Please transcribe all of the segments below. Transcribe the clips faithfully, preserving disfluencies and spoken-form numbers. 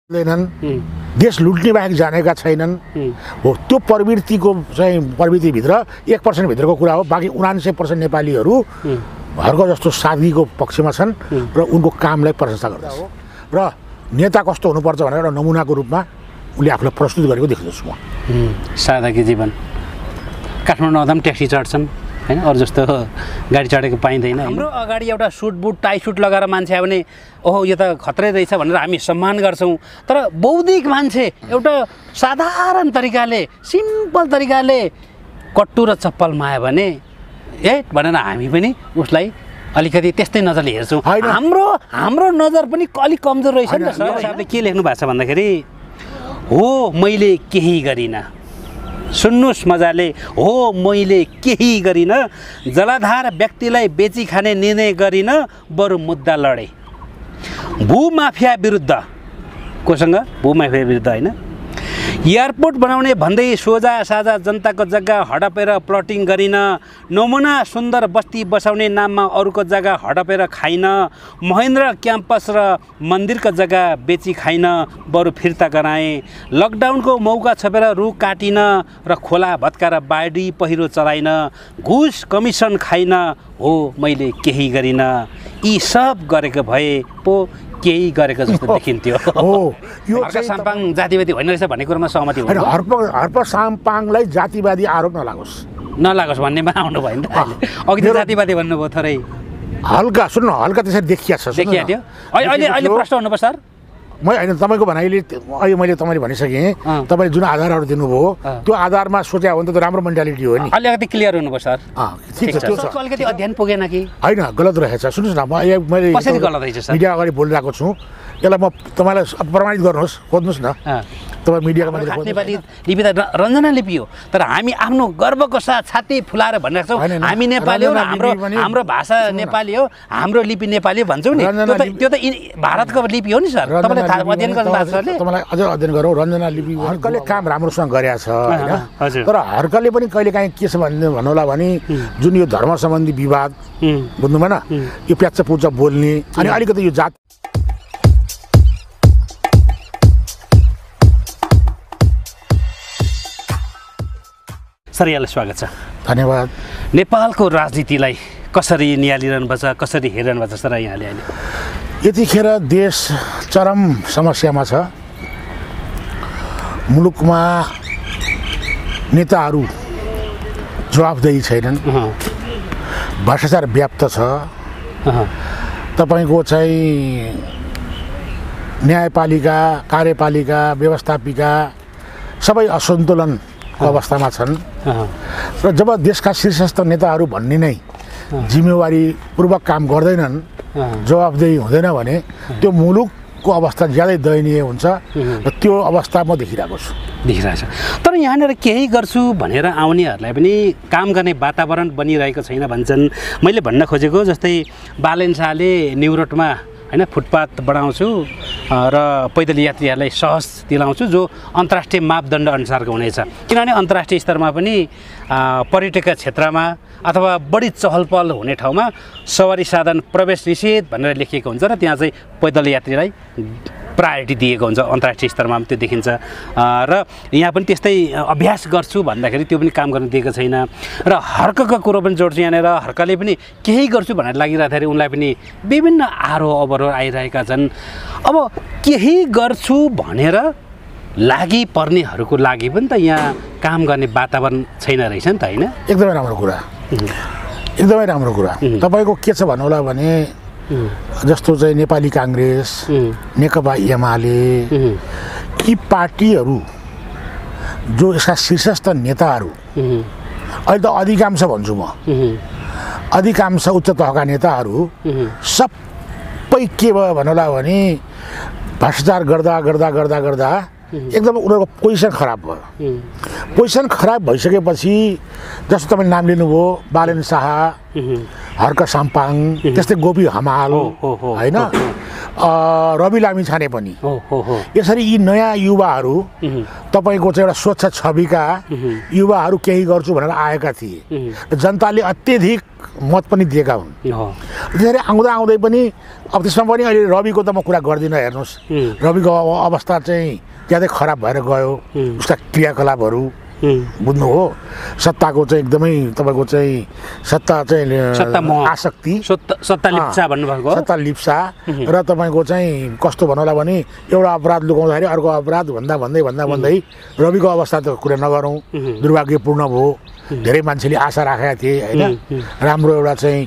देश लुट्ने बाहेक जानेका छैनन् हो। त्यो प्रवृत्तिको चाहिँ प्रवृत्तिभित्र एक पर्सेन्ट भित्रको कुरा हो। बाँकी उनान्सय पर्सेन्ट नेपालीहरू हर्क जस्तो सादगीको पक्षमा छन् र उनको कामलाई प्रशंसा गर्दछ। र नेता कस्तो हुनुपर्छ भनेर एउटा नमुनाको रूपमा उनले आफूलाई प्रस्तुत गरेको देख्दछु म। सादाकी जीवन। काठमाडौँ आउँदा पनि ट्याक्सी चढ्छन् हैन, अरू जस्तो गाडी चढेको पाइँदैन। हाम्रो अगाडि एउटा सुट बुट टाई सुट लगाएर मान्छे आयो भने ओहो यो त खत्रै रहेछ भनेर हामी सम्मान गर्छौँ। तर बौद्धिक मान्छे एउटा साधारण तरिकाले सिम्पल तरिकाले कट्टु र चप्पल मायो भने ए भनेर हामी पनि उसलाई अलिकति त्यस्तै नजरले हेर्छौँ। हाम्रो हाम्रो नजर पनि अलिक कमजोर रहेछ नि त सर। साहबले के लेख्नु भएको छ भन्दाखेरि हो मैले केही गरिनँ, सुन्नुहोस् मजाले, हो मैले केही गरिनँ, जलाधार व्यक्तिलाई बेची खाने निर्णय गरिनँ, बरु मुद्दा लडे भूमाफिया विरुद्ध। कोसँग? भूमाफिया विरुद्ध होइन। एयरपोर्ट बनाउने भन्दै सोझा साझा जनताको जग्गा हडपेर प्लटिङ गरिन, नमुना सुन्दर बस्ती बसाउने नाममा अरूको जग्गा हडपेर खाइन, महेन्द्र क्याम्पस र मन्दिरको जग्गा बेची खाइन, बरु फिर्ता गराएँ, लकडाउनको मौका छपेर रुख काटिन र खोला भत्काएर बाढी पहिरो चलाइन, घुस कमिसन खाइन, हो मैले केही गरिन, यी सब गरेको भए पो केही गरेको जस्तो देखिन्थ्यो। हो यो हर्क साम्पाङ जातिवादी होइन रहेछ भन्ने कुरामा सहमति हो। हर्प हर्प साम्पाङलाई जातिवादी आरोप नलागोस् नलागोस् भन्नेमा आउनु भयो नि त। अघि त जातिवादी भन्नुभयो थोरै हल्का सुन्नु, हल्का त्यसरी देखिया छ। देखिया थियो। अहिले अहिले प्रश्न हुनुपर्छ सर। म होइन, तपाईँको भनाइले अहिले मैले तपाईँले भनिसकेँ, तपाईँले जुन आधारहरू दिनुभयो त्यो आधारमा सोच्या हो भने त राम्रो मेन्टालिटी हो नि। अलिकति क्लियर हुनुपर्छ सर। ठिक छ, त्यो छ। अलिकति अध्ययन पुगेन कि होइन, गलत रहेछ। सुन्नुहोस् न, म मैले कसरी गलत रहेछ सर? मिडिया अगाडि बोलिरहेको छु, यसलाई म तपाईँलाई प्रमाणित गर्नुहोस्, खोज्नुहोस् न। तपाईँ मिडियाको मान्छे नेपाली लिपि त रञ्जना लिपि हो, तर हामी आफ्नो गर्वको साथ छाती फुलाएर भनिरहेको छौँ हामी नेपाली हो, हाम्रो हाम्रो भाषा नेपाली हो, हाम्रो लिपि नेपाली भन्छौँ नि। त्यो त भारतको लिपि हो नि सर। तपाईँले अध्ययन गर्नु भएको छ? तपाईँलाई अझ अध्ययन गरौँ। रञ्जना लिपि हर्कले काम राम्रोसँग गरेको छ होइन, तर हर्कले पनि कहिले काहीँ के छ भन्ने भन्नुहोला भने जुन यो धर्म सम्बन्धी विवाद बुझ्नु भएन, यो प्याच्च पुच्च बोल्ने अनि अलिकति यो जात सर यहाँलाई स्वागत छ। धन्यवाद। नेपालको राजनीतिलाई कसरी निहालिरहनु भएको छ, कसरी हेरिरहनु भएको छ सर यहाँले अहिले? यतिखेर देश चरम समस्यामा छ। मुलुकमा नेताहरू जवाफदेही छैनन्, भ्रष्टाचार व्याप्त छ। तपाईँको चाहिँ न्यायपालिका, कार्यपालिका, व्यवस्थापिका सबै असन्तुलन अवस्थामा छन्। र जब देशका शीर्षस्थ नेताहरू भन्ने नै जिम्मेवारीपूर्वक काम गर्दैनन्, जवाफदेही हुँदैन भने त्यो मुलुकको अवस्था ज्यादै दयनीय हुन्छ र त्यो अवस्था म देखिरहेको छु देखिरहेको छ। तर यहाँनिर केही गर्छु भनेर आउनेहरूलाई पनि काम गर्ने वातावरण बनिरहेको छैन भन्छन्। मैले भन्न खोजेको जस्तै बालेन शाहले न्यु रोडमा होइन फुटपाथ बढाउँछु र पैदल यात्रीहरूलाई सहज दिलाउँछु जो अन्तर्राष्ट्रिय मापदण्ड अनुसारको हुनेछ। किनभने अन्तर्राष्ट्रिय स्तरमा पनि पर्यटक क्षेत्रमा अथवा बढी चहल पहल हुने ठाउँमा सवारी साधन प्रवेश निषेध भनेर लेखिएको हुन्छ र त्यहाँ चाहिँ पैदल यात्रीलाई प्रायोरिटी दिएको हुन्छ। अन्तर्राष्ट्रिय स्तरमा पनि त्यो देखिन्छ र यहाँ पनि त्यस्तै अभ्यास गर्छु भन्दाखेरि त्यो पनि काम गर्न दिएको छैन। र हर्कको कुरो पनि जोड्छु यहाँनिर। हर्कले पनि केही गर्छु भनेर लागिरहँदाखेरि उनलाई पनि विभिन्न आरोह अवरोह आइरहेका छन्। अब केही गर्छु भनेर लागि पर्नेहरूको लागि पनि त यहाँ काम गर्ने वातावरण छैन रहेछ नि त होइन? एकदमै राम्रो कुरा, एकदमै राम्रो कुरा। तपाईँको के छ भन्नुहोला भने जस्तो चाहिँ नेपाली काङ्ग्रेस, नेकपा एमाले, यी पार्टीहरू जो यसका शीर्षस्थ नेताहरू अहिले त अधिकांश भन्छु म, अधिकांश उच्च तहका नेताहरू सबै के भयो भन्नुहोला भने भ्रष्टाचार गर्दा गर्दा गर्दा गर्दा एकदम उनीहरूको पोजिसन खराब भयो। पोजिसन खराब भइसकेपछि जस्तो तपाईँले नाम लिनुभयो बालेन शाह, हर्क साम्पाङ, त्यस्तै गोपी हमाल होइन, रवि लामिछाने पनि। हो हो हो यसरी यी नयाँ युवाहरू तपाईँको चाहिँ एउटा स्वच्छ छविका युवाहरू केही गर्छु भनेर आएका थिए। जनताले अत्यधिक मत पनि दिएका हुन्। त्यसरी आउँदा आउँदै पनि अब त्यसमा पनि अहिले रविको त म कुरा गर्दिनँ। हेर्नुहोस्, रविको अवस्था चाहिँ ज्यादै खराब भएर गयो। उसका क्रियाकलापहरू बुझ्नु हो, सत्ताको चाहिँ एकदमै तपाईँको चाहिँ सत्ता चाहिँ आसक्ति, सत्ता लिप्सा भन्नुभएको, सत्ता लिप्सा र तपाईँको चाहिँ कस्तो भन्नुला भने एउटा अपराध लुकाउँदाखेरि अर्को अपराध भन्दा भन्दै भन्दा भन्दै रविको अवस्था त कुरा नगरौँ, दुर्भाग्यपूर्ण भयो। धेरै मान्छेले आशा राखेका थिए होइन, राम्रो एउटा चाहिँ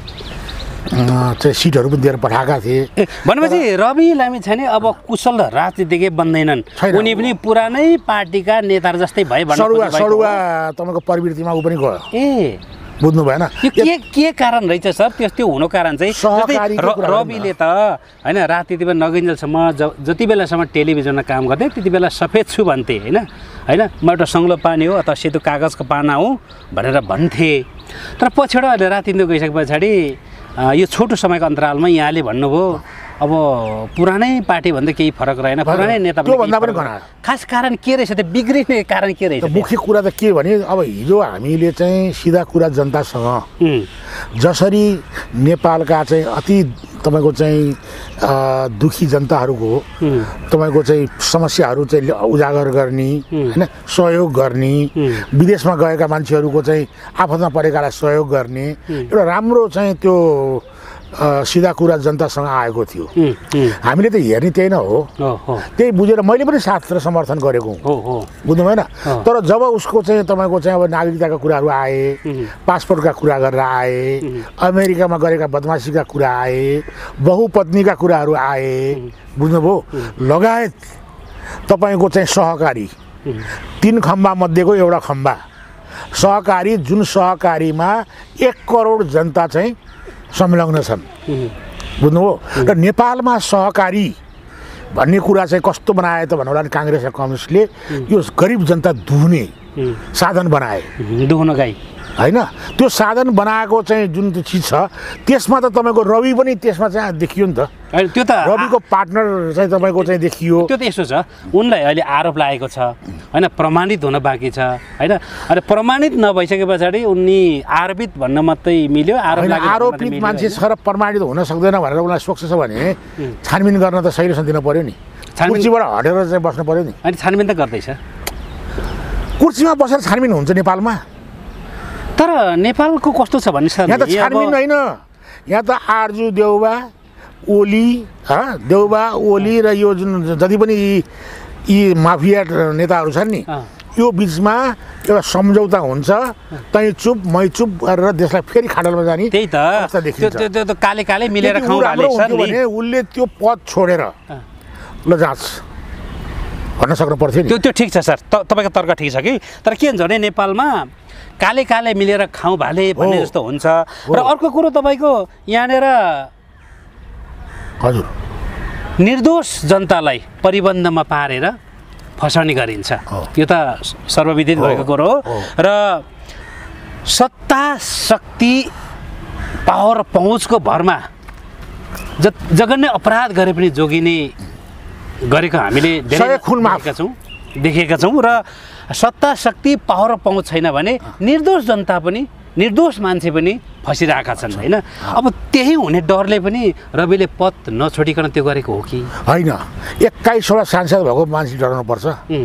चाहिँ सिटहरू पनि दिएर पठाएका थिए। भनेपछि रवि लामिछाने अब कुशल राजनीतिज्ञ बन्दैनन्, उनी पनि पुरानै पार्टीका नेताहरू जस्तै भए सडुवा सडुवा तपाईँको प्रवृत्तिमा ऊ पनि गयो। ए बुझ्नु भएन, के के कारण रहेछ सर? त्यो त्यो हुनु कारण चाहिँ रविले त होइन राजनीतिमा नगइन्जेलसम्म जति बेलासम्म टेलिभिजनमा काम गर्दै त्यति बेला सफेद छु भन्थे होइन होइन म एउटा सङ्लो पानी हो अथवा सेतो कागजको पाना हो भनेर भन्थे। तर पछिबाट अहिले राजनीति गइसके पछाडि यो छोटो समयको अन्तरालमा यहाँले भन्नुभयो अब पुरानै पार्टीभन्दा केही फरक रहेन, पुरानै नेता त्योभन्दा पनि घना। खास कारण के रहेछ त्यो बिग्रिने कारण के रहेछ? मुख्य कुरा त के भने अब हिजो हामीले चाहिँ सिधा कुरा जनतासँग जसरी नेपालका चाहिँ अति तपाईँको चाहिँ दुखी जनताहरूको तपाईँको चाहिँ समस्याहरू चाहिँ उजागर गर्ने होइन, सहयोग गर्ने, विदेशमा गएका मान्छेहरूको चाहिँ आफतमा परेकालाई सहयोग गर्ने एउटा राम्रो चाहिँ त्यो सिधा कुरा जनतासँग आएको थियो। हामीले त हेर्ने त्यही नै हो, त्यही बुझेर मैले पनि साथ र समर्थन गरेको हुँ, बुझ्नु भएन। तर जब उसको चाहिँ तपाईँको चाहिँ अब नागरिकताका कुराहरू आए, पासपोर्टका कुरा गरेर आए, अमेरिकामा गरेका बदमासीका कुरा आए, बहुपत्नीका कुराहरू आए, बुझ्नुभयो, लगायत तपाईँको चाहिँ सहकारी तिन खम्बा मध्येको एउटा खम्बा सहकारी, जुन सहकारीमा एक करोड जनता चाहिँ संलग्न छन्, बुझ्नुभयो। र नेपालमा सहकारी भन्ने कुरा चाहिँ कस्तो बनाए त भन्नु होला काङ्ग्रेस र कम्युनिस्टले यो गरिब जनता दुहुने साधन बनाए। दुहुन गाई होइन, त्यो साधन बनाएको चाहिँ जुन त्यो चिज छ त्यसमा त तपाईँको रवि पनि त्यसमा चाहिँ देखियो नि त। त्यो त रविको पार्टनर चाहिँ तपाईँको चाहिँ देखियो। त्यो त यस्तो छ, उनलाई अहिले आरोप लागेको छ होइन, प्रमाणित हुन बाँकी छ होइन। अनि प्रमाणित नभइसके पछाडि उनी आरोपित भन्न मात्रै मिल्यो, आरोप आरोपित मान्छे छ र प्रमाणित हुन सक्दैन भनेर उनलाई सोच्छ भने छानबिन गर्न त सही दिनु पर्यो नि, कुर्सीबाट हटेर चाहिँ बस्नु पर्यो नि। अनि छानबिन त गर्दैछ, कुर्सीमा बसेर छानबिन हुन्छ नेपालमा। तर नेपालको कस्तो छ भन्ने सर, यहाँ त छानबिन होइन, यहाँ त आरजु देउबा ओली देउबा ओली र यो जुन जति पनि यी माफिया नेताहरू छन् नि यो बिचमा एउटा सम्झौता हुन्छ, तै चुप मै चुप गरेर देशलाई फेरि खाडलमा जाने। त्यही त त्यो काले काले मिलेर खाउँ भने उसले त्यो पद छोडेर ल जाँच भन्न सक्नु पर्थ्यो नि। त्यो त्यो ठिक छ सर, तपाईँको तर्क ठिक छ कि, तर के हुन्छ भने नेपालमा काले काले मिलेर खाउँ भाले भन्ने जस्तो हुन्छ। र अर्को कुरो तपाईँको यहाँनिर हजुर निर्दोष जनतालाई परिबन्धमा पारेर फसाउने गरिन्छ, यो त सर्वविदित भएको कुरो हो। र सत्ता शक्ति पावर पहुँचको भरमा ज जगन्य अपराध गरे पनि जोगिने गरेको हामीले धेरै देखेका छौँ देखेका छौँ र सत्ता शक्ति पावर पहुँच छैन भने निर्दोष जनता पनि निर्दोष मान्छे पनि फसिरहेका छन् होइन। अब त्यही हुने डरले पनि रविले पद नछोडिकन त्यो गरेको हो कि होइन? एक्काइसवटा सांसद भएको मान्छे डराउनुपर्छ,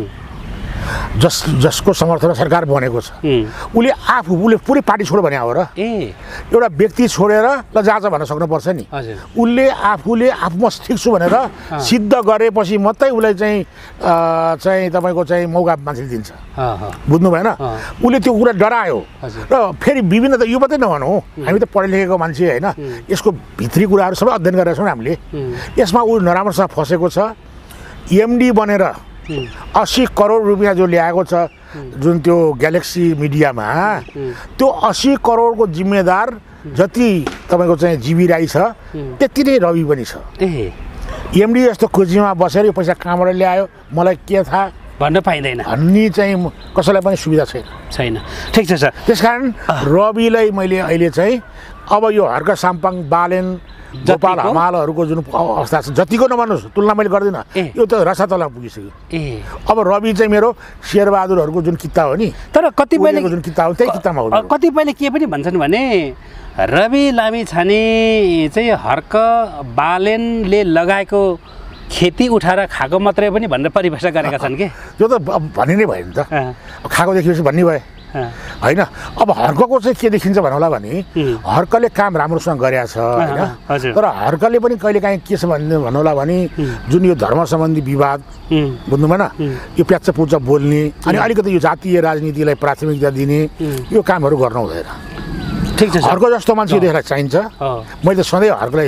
जस जसको समर्थनमा सरकार बनेको छ। उसले आफू उसले पुरै पार्टी छोड भने हो र? ए एउटा व्यक्ति छोडेर ल जान्छ भन्न सक्नुपर्छ नि। उसले आफूले आफू म ठिक छु भनेर सिद्ध गरेपछि मात्रै उसलाई चाहिँ चाहिँ तपाईँको चाहिँ मौका मान्छेले दिन्छ, बुझ्नु भएन? उसले त्यो कुरा डरायो र फेरि विभिन्न त यो मात्रै नभनौँ, हामी त पढे लेखेको मान्छे होइन, यसको भित्री कुराहरू सबै अध्ययन गरेका छौँ हामीले। यसमा ऊ नराम्रोसँग फसेको छ, एमडी बनेर अस्सी करोड रुपियाँ जो ल्याएको छ जुन त्यो ग्यालेक्सी मिडियामा, त्यो अस्सी करोडको जिम्मेदार जति तपाईँको चाहिँ जीवी राई छ त्यति नै रवि पनि छ। एमडी जस्तो कुर्सीमा बसेर यो पैसा कहाँबाट ल्यायो मलाई के थाहा भन्न पाइँदैन भन्ने चाहिँ कसैलाई पनि सुविधा छैन छैन। ठिक छ सर, त्यसकारण रविलाई मैले अहिले चाहिँ अब यो हर्क साम्पाङ बालेन गोपाल हमालहरूको जुन अवस्था छ जतिको नभन्नुहोस् तुलना मैले गर्दिनँ यो त रसातला पुगिसक्यो ए अब रवि चाहिँ मेरो शेरबहादुरहरूको जुन किता हो नि तर कतिपयले जुन किता हो त्यही कितामा हो कतिपयले के पनि भन्छन् भने रवि लामिछाने चाहिँ हर्क बालेनले लगाएको खेती उठाएर खाएको मात्रै पनि भनेर परिभाषा गरेका छन् कि त्यो त भन्ने नै भयो नि त खाएको देखेपछि भन्ने भयो होइन अब हर्कको चाहिँ के देखिन्छ भन्नुहोला भने हर्कले काम राम्रोसँग गरेको छ होइन तर हर्कले पनि कहिलेकाहीँ के छ भन्ने भन्नुहोला भने जुन यो धर्म सम्बन्धी विवाद बुझ्नु भएन यो प्याच्च पुच्च बोल्ने अनि अलिकति यो जातीय राजनीतिलाई प्राथमिकता दिने यो कामहरू गर्न हुँदैन ठिक छ हर्क जस्तो मान्छे देख्दा चाहिन्छ मैले त सधैँ हर्कलाई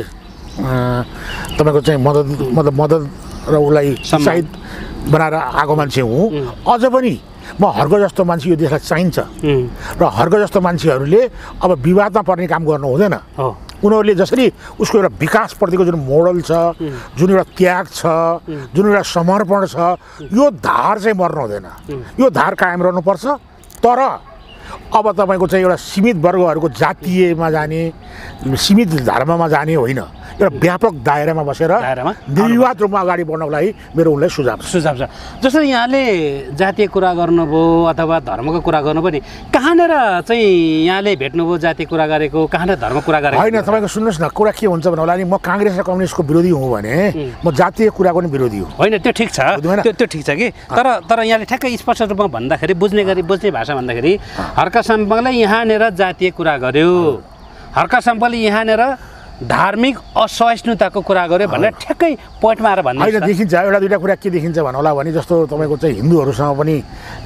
तपाईँको चाहिँ मद्दत मतलब मद्दत र उसलाई उत्साहित बनाएर आएको मान्छे हुँ अझ पनि म हर्क जस्तो मान्छे यो देशलाई चाहिन्छ र हर्क जस्तो मान्छेहरूले अब विवादमा पर्ने काम गर्नु हुँदैन उनीहरूले जसरी उसको एउटा विकासप्रतिको जुन मोडल छ जुन एउटा त्याग छ जुन एउटा समर्पण छ यो धार चाहिँ मर्नु हुँदैन यो धार कायम रहनुपर्छ तर अब तपाईँको चाहिँ एउटा सीमित वर्गहरूको जातीयमा जाने सीमित धर्ममा जाने होइन एउटा व्यापक दायरामा बसेर निर्विवाद रूपमा अगाडि बढ्नको लागि मेरो उनलाई सुझाव सुझाव छ जस्तो यहाँले जातीय कुरा गर्नुभयो अथवा धर्मको कुरा गर्नुभयो नि कहाँनिर चाहिँ यहाँले भेट्नुभयो जातीय कुरा गरेको कहाँनिर धर्म कुरा गरेको होइन तपाईँको सुन्नुहोस् न कुरा के हुन्छ भने होला नि म काङ्ग्रेस र कम्युनिस्टको विरोधी हुँ भने म जातीय कुराको पनि विरोधी हुँ होइन त्यो ठिक छ त्यो त्यो ठिक छ कि तर तर यहाँले ठ्याक्कै स्पष्ट रूपमा भन्दाखेरि बुझ्ने गरी बुझ्ने भाषा भन्दाखेरि हर्क साम्पाङले यहाँनिर जातीय कुरा गर्यो हर्क साम्पाङले यहाँनिर धार्मिक असहिष्णुताको कुरा गर्यो भनेर ठ्याक्कै पोइन्टमा आएर भन्नु होइन देखिन्छ एउटा दुईवटा कुरा के देखिन्छ भन्नुहोला भने जस्तो तपाईँको चाहिँ हिन्दूहरूसँग पनि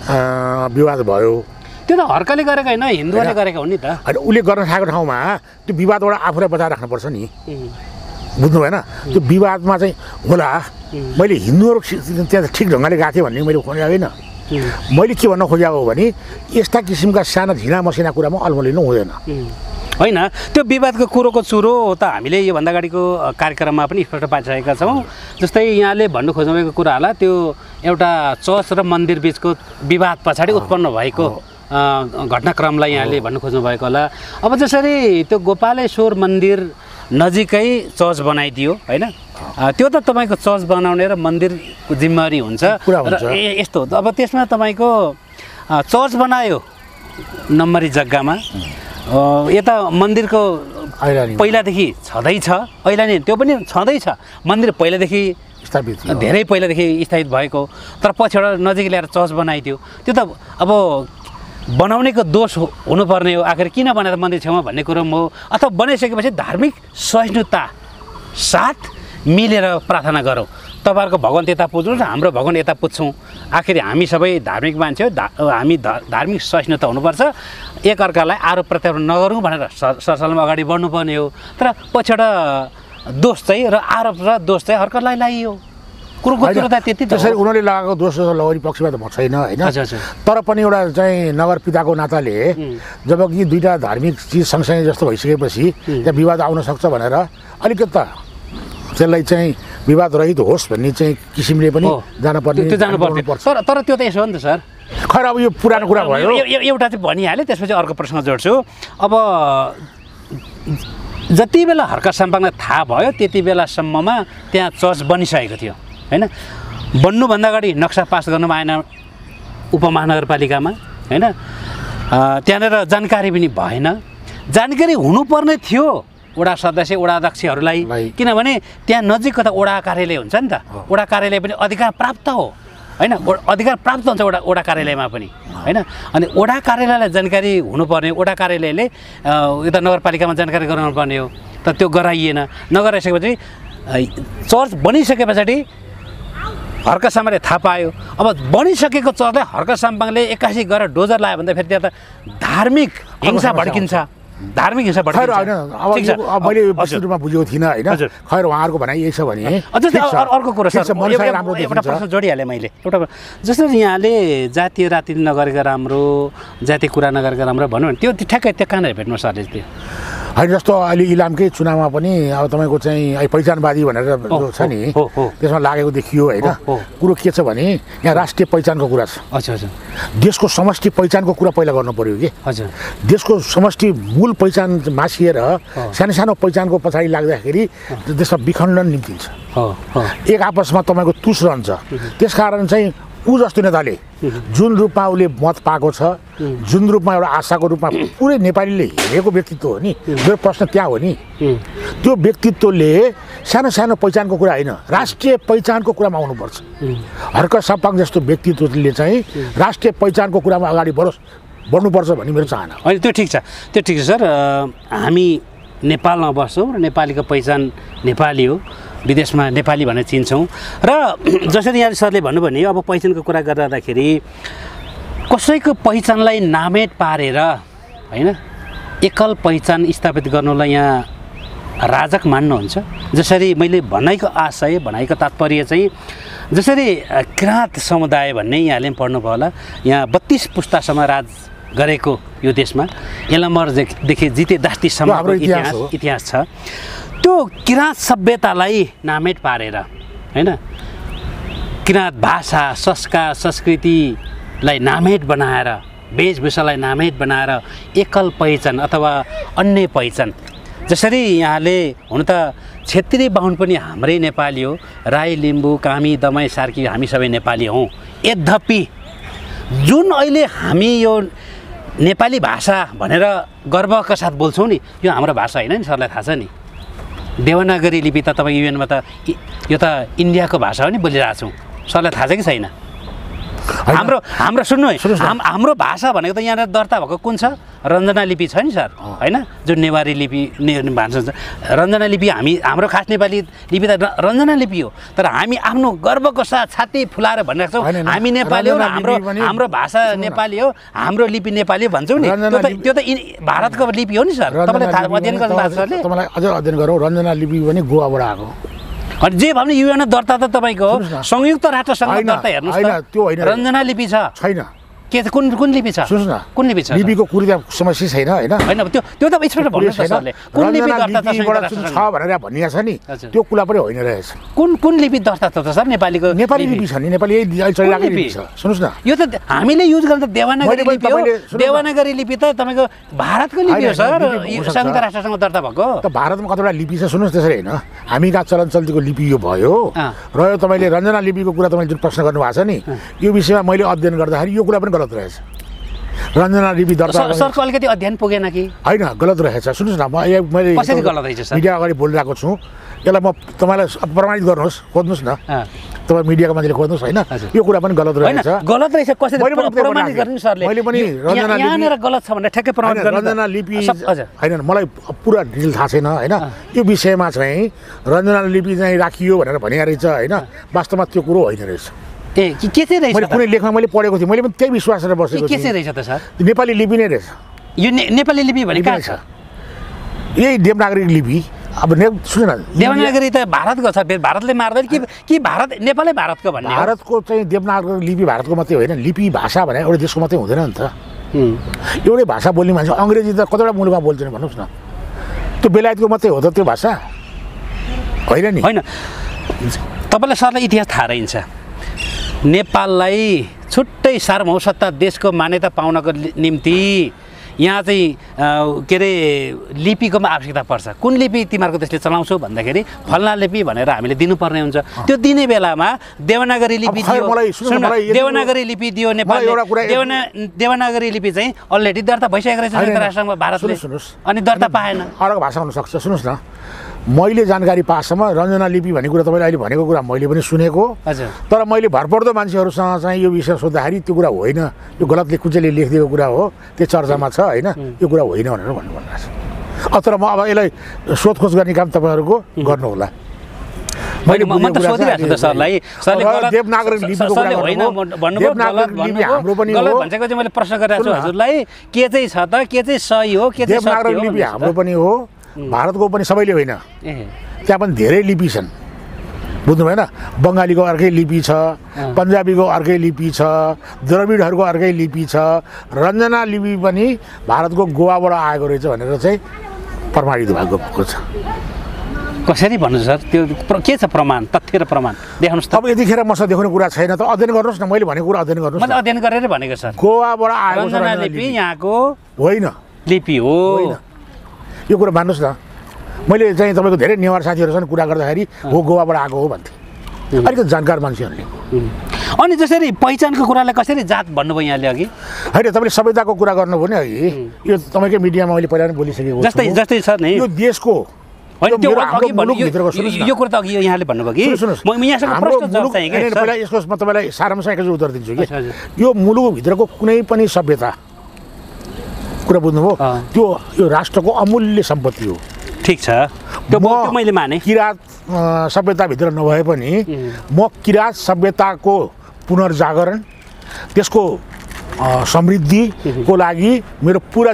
विवाद भयो त्यो त हर्कले गरेको होइन हिन्दूहरूले गरेको हो नि त होइन उसले गर्न थालेको ठाउँमा त्यो विवादबाट आफूलाई बचाएर राख्नुपर्छ नि बुझ्नु भएन त्यो विवादमा चाहिँ होला मैले हिन्दूहरू त्यहाँ ठिक ढङ्गले गएको थिएँ भन्ने मैले खोजेको होइन मैले के भन्न खोजेको हो भने यस्ता किसिमका साना झिना मसिना कुरामा अल्मलिनु हुँदैन होइन त्यो विवादको कुरोको चुरो त हामीले योभन्दा अगाडिको कार्यक्रममा पनि स्पष्ट पाइसकेका छौँ जस्तै यहाँले भन्नु खोज्नुभएको कुराहरूलाई त्यो एउटा चर्च र मन्दिर बिचको विवाद पछाडि उत्पन्न भएको घटनाक्रमलाई यहाँले भन्नु खोज्नुभएको होला अब जसरी त्यो गोपालेश्वर मन्दिर नजिकै चर्च बनाइदियो होइन त्यो त तपाईँको चर्च बनाउने र मन्दिरको जिम्मेवारी हुन्छ र यस्तो अब त्यसमा तपाईँको चर्च बनायो नम्बरी जग्गामा यता मन्दिरको पहिलादेखि छँदैछ अहिले नि त्यो पनि छँदैछ मन्दिर पहिलादेखि स्थापित धेरै पहिलादेखि स्थापित भएको तर पछिबाट नजिक ल्याएर चर्च बनाइदियो त्यो त अब बनाउनेको दोष हुनुपर्ने हो आखिर किन बनाएर मन्दिर छेउमा भन्ने कुरो पनि हो अथवा बनाइसकेपछि धार्मिक सहिष्णुता साथ मिलेर प्रार्थना गरौँ तपाईँहरूको भगवान् त्यता पुज्नु र हाम्रो भगवान् यता पुज्छौँ आखिर हामी सबै धार्मिक मान्छे हो हामी धार्मिक सहिष्णुता हुनुपर्छ एकअर्कालाई आरोप प्रत्यारोप नगरौँ भनेर सरसल्लाहमा अगाडि बढ्नुपर्ने हो तर पछिबाट दोष चाहिँ र आरोप र दोष चाहिँ हर्कलाई लगाइयो कुरोको कुरो त त्यति त्यसरी उनीहरूले लगाएको दोष लगाउने पक्षमा त म छैन होइन तर पनि एउटा चाहिँ नगरपिताको नाताले जब कि दुईवटा धार्मिक चिज सँगसँगै जस्तो भइसकेपछि त्यहाँ विवाद आउन सक्छ भनेर अलिकति त त्यसलाई चाहिँ विवाद रहित होस् भन्ने चाहिँ किसिमले पनि जानुपर्ने त्यो जानुपर्ने तर तर त्यो त यसो हो नि त सर खैर अब यो पुरानो कुरा भयो एउटा चाहिँ भनिहालेँ त्यसपछि अर्को प्रश्न जोड्छु अब जति बेला हर्क साम्पाङलाई थाहा भयो त्यति बेलासम्ममा त्यहाँ चर्च बनिसकेको थियो होइन बन्नुभन्दा अगाडि नक्सा पास गर्नु आएन उपमहानगरपालिकामा होइन त्यहाँनिर जानकारी पनि भएन जानकारी हुनुपर्ने थियो वडा सदस्य वडा अध्यक्षहरूलाई किनभने त्यहाँ नजिकको त वडा कार्यालय हुन्छ नि त वडा कार्यालय पनि अधिकार प्राप्त हो होइन अधिकार प्राप्त हुन्छ वडा वडा कार्यालयमा पनि होइन अनि वडा कार्यालयलाई जानकारी हुनुपर्ने वडा कार्यालयले यता नगरपालिकामा जानकारी गराउनुपर्ने हो तर त्यो गराइएन नगराइसकेपछि चर्च बनिसके पछाडि हर्क साम्पाङले थाहा पायो अब बनिसकेको चर्चलाई हर्क साम्पाङले एक्कासी गएर डोजर लायो भन्दा फेरि त्यहाँ त धार्मिक हिंसा भड्किन्छ धार्मिक हिंसा भड्किन्छ अब मैले विस्तृत रूपमा बुझेको थिइनँ होइन खैर उहाँहरूको भनाइ यही छ भने अर्को कुरा सर एउटा प्रश्न जोडिहालेँ मैले एउटा जसरी यहाँले जातीय राजनीति नगरेको राम्रो जातीय कुरा नगरेको राम्रो भन्नु भने त्यो ठ्याक्कै त्यो कहाँनिर भेट्नु सरले त्यो होइन जस्तो अहिले इलामकै चुनावमा पनि अब तपाईँको चाहिँ अहिले पहिचानवादी भनेर जो छ नि त्यसमा लागेको देखियो होइन। कुरो के छ भने यहाँ राष्ट्रिय पहिचानको कुरा छ। हजुर हजुर देशको समष्टि पहिचानको कुरा पहिला गर्नु पर्यो कि। हजुर देशको समष्टि मूल पहिचान मासिएर सानो सानो पहिचानको पछाडि लाग्दाखेरि देशमा विखण्डन निम्तिन्छ। एक आपसमा तपाईँको तुस रहन्छ। त्यसकारण चाहिँ ऊ जस्तो नेताले जुन रूपमा उसले मत पाएको छ, जुन रूपमा एउटा आशाको रूपमा पुरै नेपालीले हेरेको व्यक्तित्व हो नि। मेरो प्रश्न त्यहाँ हो नि, त्यो व्यक्तित्वले सानो सानो पहिचानको कुरा होइन, राष्ट्रिय पहिचानको कुरामा आउनुपर्छ। हर्क सापाङ जस्तो व्यक्तित्वले चाहिँ राष्ट्रिय पहिचानको कुरामा अगाडि बढोस् बढ्नुपर्छ भन्ने मेरो चाहना हो। होइन त्यो ठिक छ, त्यो ठिक छ सर। हामी नेपालमा बस्छौँ र नेपालीको पहिचान नेपाली हो, विदेशमा नेपाली भनेर चिन्छौँ। र जसरी यहाँ सरले भन्नुभयो भने अब पहिचानको कुरा गर्दाखेरि कसैको पहिचानलाई नामेट पारेर होइन एकल पहिचान स्थापित गर्नुलाई यहाँ राजक मान्नुहुन्छ। जसरी मैले भनाइको आशय भनाइको तात्पर्य चाहिँ जसरी किराँत समुदाय भन्ने यहाँले पनि पढ्नुभयो होला, यहाँ बत्तिस पुस्तासम्म राज गरेको यो देशमा एलमरदेखि जिते दास्तीसम्मको इतिहास इतिहास छ। त्यो किराँत सभ्यतालाई नामेट पारेर होइन किराँत भाषा संस्कार संस्कृतिलाई नामेट बनाएर वेशभूषालाई नामेट बनाएर एकल पहिचान अथवा अन्य पहिचान जसरी यहाँले हुन त क्षेत्रीय बाहुन पनि हाम्रै नेपाली हो, राई लिम्बू कामी दमाई सार्की हामी सबै नेपाली हौँ। यद्यपि जुन अहिले हामी यो नेपाली भाषा भनेर गर्वका साथ बोल्छौँ नि, यो हाम्रो भाषा होइन नि, सरलाई थाहा छ नि। देवनागरी लिपि त तपाईँ युएनमा त यो त इन्डियाको भाषा हो नि बोलिरहेको छौँ, सरलाई थाहा छ कि छैन? हाम्रो हाम्रो सुन्नु है, हाम्रो भाषा भनेको त यहाँनिर दर्ता भएको कुन छ? रञ्जना लिपि छ नि सर, होइन? जुन नेवारी लिपि ने भन्छ रञ्जना लिपि हामी हाम्रो खास नेपाली लिपि त रञ्जना लिपि हो। तर हामी आफ्नो गर्वको साथ छाती फुलाएर भनिरहेको छौँ हामी नेपाली हो र हाम्रो हाम्रो भाषा नेपाली हो, हाम्रो लिपि नेपाली हो भन्छौँ नि। त्यो त त्यो त भारतको लिपि हो नि सर। तपाईँले थाहा अध्ययन गर्नु भएको छ सरले? तपाईँलाई अझ अध्ययन गरौँ, रञ्जना लिपि पनि गोवाबाट आएको। अनि जे भने युएन दर्ता त तपाईँको हो, संयुक्त राष्ट्रसङ्घ दर्ता हेर्नुहोस् त, त्यो होइन रञ्जना लिपि छ छैन? के कुन कुन लिपि छ? सुन्नुहोस् न, कुन लिपि छ? लिपिको कुनै समस्या छैन होइन? होइन त्यो त्यो त स्पष्ट भन्नु छ सरले, कुन लिपि दर्ता छ छ भनेर भनिएको छ नि, त्यो कुरा पनि होइन रहेछ। कुन कुन लिपि दर्ता छ त सर? नेपालीको नेपाली लिपि छ नि, नेपाली यही चलिरहेको लिपि छ। सुन्नुहोस् न, यो त हामीले युज गर्ने त देवनागरी लिपि हो। देवनागरी लिपि त तपाईँको भारतको लिपि हो सर, संयुक्त राष्ट्रसँग दर्ता भएको। त भारतमा कतिवटा लिपि छ सुन्नुहोस्, त्यसरी होइन हामी कहाँ चलन चल्तीको लिपि यो भयो र यो तपाईँले रञ्जना लिपिको कुरा तपाईँले जुन प्रश्न गर्नुभएको छ नि, यो विषयमा मैले अध्ययन गर्दाखेरि यो कुरा पनि गलत रहेछ। रञ्जना लिपि दर्ता सरको अलिकति अध्ययन पुगेन कि होइन? गलत रहेछ। सुन्नुहोस् न, म मैले कसरी गलत रहेछ सर? मिडिया अगाडि बोलिरहेको छु, यसलाई म तपाईँलाई प्रमाणित गर्नुहोस्, खोज्नुहोस् न, तपाईँ मिडियाको मान्छेले खोज्नुहोस् होइन, यो कुरा पनि गलत रहेछ। गलत रहेछ कसरी प्रमाणित गर्नु सरले? मैले पनि रञ्जना लिपि गलत छ भनेर ठ्याक्कै प्रमाणित गर्नु। रञ्जना लिपि होइन, मलाई पुरा डिटेल थाहा छैन होइन, यो विषयमा चाहिँ रञ्जना लिपि चाहिँ राखियो भनेर भनिएको रहेछ होइन, वास्तवमा त्यो कुरो होइन रहेछ। ए के चाहिँ रहेछ? मैले कुनै लेखमा मैले पढेको थिएँ, मैले पनि त्यही विश्वास गरेर बसेको थिएँ। के चाहिँ रहेछ त सर? नेपाली लिपि नै रहेछ। यो नेपाली लिपि भने कहाँ छ? यही देवनागरी लिपि। अब ने सुन न, देवनागरी त भारतको छ, भारतले मार्दैन कि कि भारत नेपालै भारतको भन्ने? भारतको चाहिँ देवनागरी लिपि भारतको मात्रै होइन, लिपि भाषा भने एउटा देशको मात्रै हुँदैन नि त। एउटै भाषा बोल्ने मान्छे, अङ्ग्रेजी त कतिवटा मुलुकमा बोल्दैन भन्नुहोस् न, त्यो बेलायतको मात्रै हो त त्यो भाषा होइन नि? होइन, तपाईँलाई सरलाई इतिहास थाहा रहन्छ। नेपाललाई छुट्टै सार्वभौमसत्ता देशको मान्यता पाउनको निम्ति यहाँ चाहिँ के अरे लिपिको आवश्यकता पर्छ। कुन लिपि तिमीहरूको देशले चलाउँछौ भन्दाखेरि फल्ना लिपि भनेर हामीले दिनुपर्ने हुन्छ। त्यो दिने बेलामा देवनागरी लिपि दियो, देवनागरी लिपि दियो नेपालले। देवना देवनागरी लिपि चाहिँ अलरेडी दर्ता भइसकेको रहेछ संयुक्त राष्ट्रमा भारतले, अनि दर्ता पाएन। अर्को भाषा हुनसक्छ। सुन्नुहोस् न, मैले जानकारी पाएसम्म रञ्जना लिपि भन्ने कुरा तपाईँले अहिले भनेको कुरा मैले पनि सुनेको, तर मैले भरपर्दो मान्छेहरूसँग चाहिँ यो विषय सोद्धाखेरि त्यो कुरा होइन, यो गलत कुचेले लेखिदिएको कुरा हो, त्यो चर्चामा छ होइन, यो कुरा होइन भनेर भन्नु भनिरहेको छ। तर म अब यसलाई सोधखोज गर्ने काम तपाईँहरूको गर्नु होला। मैले म त सोधिरहेको छु त सरलाई, सरले देवनागरी लिपिको कुरा होइन भन्नुभयो, गलत हाम्रो पनि गलत भनेको चाहिँ मैले प्रश्न गरिरहेको छु हजुरलाई, के चाहिँ छ त, के चाहिँ सही हो, के चाहिँ देवनागरी लिपि हाम्रो पनि हो, भारतको पनि सबैले होइन, त्यहाँ पनि धेरै लिपि छन्, बुझ्नु भएन? बङ्गालीको अर्कै लिपि छ, पन्जाबीको अर्कै लिपि छ, द्रविडहरूको अर्कै लिपि छ। रञ्जना लिपि पनि भारतको गोवाबाट आएको रहेछ भनेर चाहिँ प्रमाणित भएको छ। कसरी भन्नु सर त्यो के छ प्रमाण तथ्य र प्रमाण देखाउनुहोस् त। अब यतिखेर मसँग देखाउने कुरा छैन त अध्ययन गर्नुहोस् न मैले भनेको कुरा अध्ययन गर्नुहोस्। मैले अध्ययन गरेर भनेको सर गोवाबाट आएको रञ्जना लिपि यहाँको होइन लिपि हो यो कुरा मान्नुहोस् न। मैले चाहिँ तपाईँको धेरै नेवार साथीहरूसँग कुरा गर्दाखेरि हो गोवाबाट आएको हो भन्थे अलिकति जानकार मान्छेहरूले। अनि जसरी पहिचानको कुरालाई कसरी जात भन्नुभयो यहाँले अघि होइन तपाईँले सभ्यताको कुरा गर्नुभयो नि अघि यो तपाईँकै मिडियामा मैले पहिला पनि बोलिसकेको जस्तै जस्तै सर नि यो देशको यो कुरा त अघि यहाँले भन्नुभयो कि पहिला यसको म तपाईँलाई सारांश एकैचोटि उत्तर दिन्छु कि यो मुलुकभित्रको कुनै पनि सभ्यता कुरा बुझ्नुभयो त्यो यो राष्ट्रको अमूल्य सम्पत्ति हो। ठिक छ त्यो मैले माने किराँत सभ्यताभित्र नभए पनि म किराँत सभ्यताको पुनर्जागरण त्यसको समृद्धिको लागि मेरो पुरा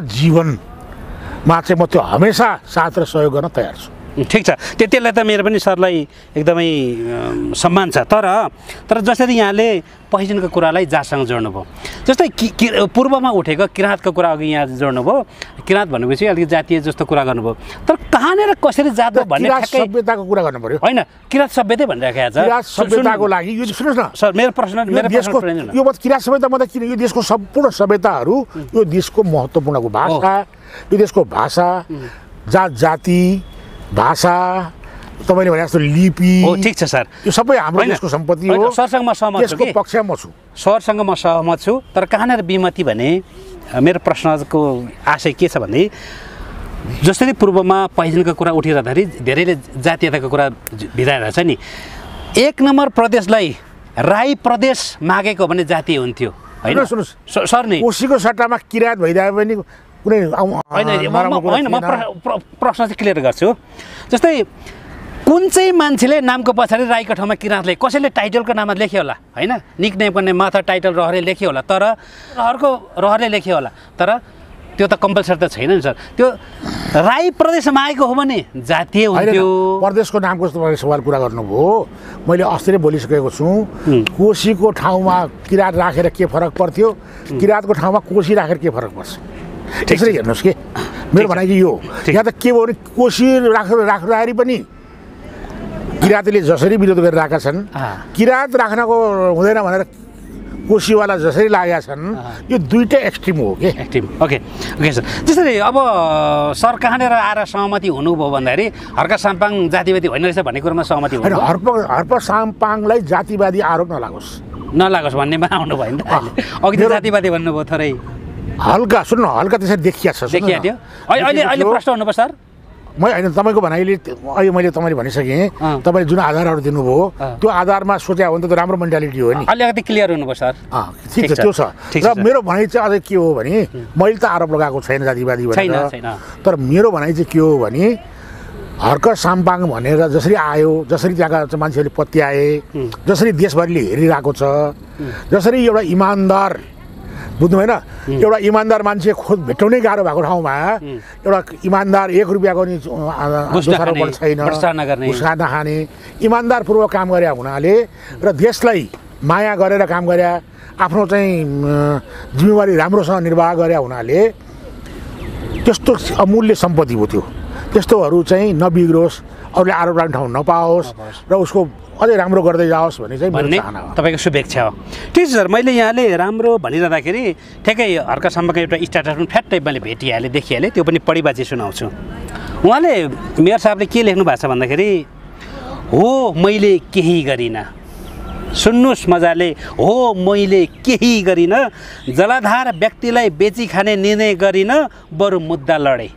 जीवनमा चाहिँ म त्यो हमेसा साथ र सहयोग गर्न तयार छु। ठिक छ त्यसलाई त मेरो पनि सरलाई एकदमै सम्मान छ। तर तर जसरी यहाँले पहिचानको कुरालाई जातसँग जोड्नुभयो जस्तै कि पूर्वमा उठेको किराँतको कुरा अघि यहाँ जोड्नुभयो किराँत भनेपछि अलिकति जातीय जस्तो कुरा गर्नुभयो तर कहाँनिर कसरी जात भन्ने सभ्यताको कुरा गर्नु पर्यो होइन किराँत सभ्यतै भनिराखेको छ। किराँत सभ्यताको लागि यो सुन्नुहोस् न सर मेरो प्रश्न मेरो देशको यो किराँत सभ्यता मतलब किन यो देशको सम्पूर्ण सभ्यताहरू यो देशको महत्त्वपूर्ण भाषा यो देशको भाषा जात जाति भाषा तपाईँले भने जस्तो लिपि ठिक छ सर यो सबै हाम्रो देशको सम्पत्ति हो। सरसँग म सहमत छु त्यसको पक्षमा म छु सरसँग म सहमत छु तर कहाँनिर विमति भने मेरो प्रश्नको आशय के छ भने जसरी पूर्वमा पहिचानको कुरा उठिरहँदाखेरि धेरैले जातीयताको कुरा भिडाइरहेको छ नि एक नम्बर प्रदेशलाई राई प्रदेश मागेको भने जातीय हुन्थ्यो होइन सुन्नुहोस् सर नि कोसीको सट्टामा किराँत भइदिए पनि कुनै होइन म प्रश्न चाहिँ क्लियर गर्छु जस्तै कुन चाहिँ मान्छेले नामको पछाडि राईको ठाउँमा किराँतले कसैले टाइटलको नाममा लेख्यो होला होइन निक नेमको नेम माथा टाइटल रहरले लेख्यो होला तर रहरको रहरले लेख्यो होला तर त्यो त कम्पलसरी त छैन नि सर। त्यो राई प्रदेशमा आएको हो भने जातीय हुन्थ्यो। प्रदेशको नामको तपाईँले सवाल कुरा गर्नुभयो मैले अस्ति नै बोलिसकेको छु कोसीको ठाउँमा किराँत राखेर के फरक पर्थ्यो किराँतको ठाउँमा कोसी राखेर के फरक पर्छ त्यसरी हेर्नुहोस् कि मेरो भनाइ कि यो यहाँ त के भयो भने कोसी राखेर राख्दाखेरि पनि किराँतले जसरी विरोध गरिरहेका छन् किराँत राख्नको हुँदैन भनेर कोसीवाला जसरी लागेका छन् यो दुईटै एक्सट्रिम हो कि एक्सट्रिम ओके ओके सर। त्यसरी अब सर कहाँनिर आएर सहमति हुनुभयो भन्दाखेरि हर्क साम्पाङ जातिवादी होइन रहेछ भन्ने कुरामा सहमति होइन हर्प हर्प साम्पाङलाई जातिवादी आरोप नलागोस् नलागोस् भन्नेमा आउनु भयो नि त अघि त जातिवादी भन्नुभयो थोरै हल्का सुन्नु हल्का त्यसरी देखिया छ देखिया थियो अहिले अहिले प्रश्न हुनुभयो सर म होइन तपाईँको भनाइले अहिले मैले तपाईँले भनिसकेँ तपाईँले जुन आधारहरू दिनुभयो त्यो आधारमा सोच्या हो भने त राम्रो मेन्टालिटी हो नि अलिकति क्लियर हुनुभयो सर। ठिक छ त्यो छ र मेरो भनाइ चाहिँ अझै के हो भने मैले त आरोप लगाएको छैन जातिवादी भनेर तर मेरो भनाइ चाहिँ के हो भने हर्क साम्पाङ भनेर जसरी आयो जसरी त्यहाँका मान्छेहरूले पत्याए जसरी देशभरिले हेरिरहेको छ जसरी एउटा इमान्दार बुझ्नु भएन एउटा इमान्दार मान्छे खोज भेट्टाउनै गाह्रो भएको ठाउँमा एउटा इमान्दार एक रुपियाँको नि दोषारोपण छैन घुस नखाने इमान्दारपूर्वक काम गरे हुनाले र देशलाई माया गरेर काम गरे आफ्नो चाहिँ जिम्मेवारी राम्रोसँग निर्वाह गरे हुनाले त्यस्तो अमूल्य सम्पत्ति हो त्यो त्यस्तोहरू चाहिँ नबिग्रोस् अरूले आरोप लाग्ने ठाउँ नपाओस् र उसको अझै राम्रो गर्दै जाओस् भन्ने चाहिँ भन्ने तपाईँको शुभेच्छा हो। ठिक छ सर मैले यहाँले राम्रो भनिरहँदाखेरि ठ्याक्कै हर्क साम्पाङको एउटा स्ट्याटस पनि फ्याट्टै मैले भेटिहालेँ देखिहालेँ त्यो पनि पढी बाजी सुनाउँछु। उहाँले मेयर साहबले के लेख्नु भएको छ भन्दाखेरि हो मैले केही गरिनँ सुन्नुहोस् मजाले हो मैले केही गरिनँ जलाधार व्यक्तिलाई बेची खाने निर्णय गरिनँ बरु मुद्दा लडेँ